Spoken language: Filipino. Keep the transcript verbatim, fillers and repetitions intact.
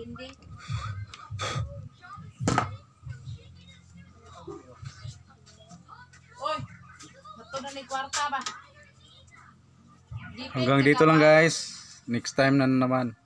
Hindi. Oy, nato na ni kwarta ba? Hanggang dito lang guys. Next time na naman.